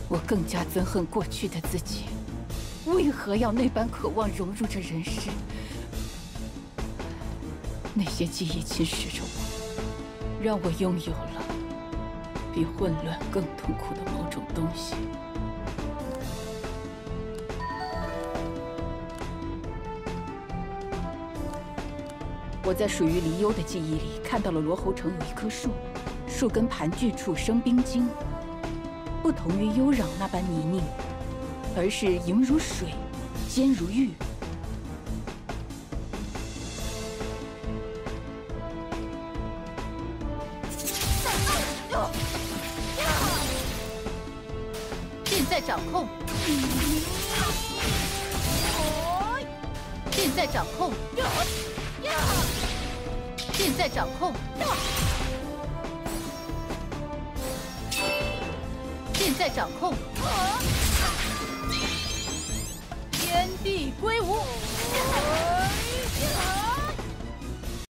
我更加憎恨过去的自己，为何要那般渴望融入这人世？那些记忆侵蚀着我，让我拥有了比混乱更痛苦的某种东西。我在属于离幽的记忆里看到了罗侯城有一棵树，树根盘踞处生冰晶。 不同于幽壤那般泥泞，而是莹如水，坚如玉。剑在掌控，剑在掌控，剑在掌控。 剑在掌控。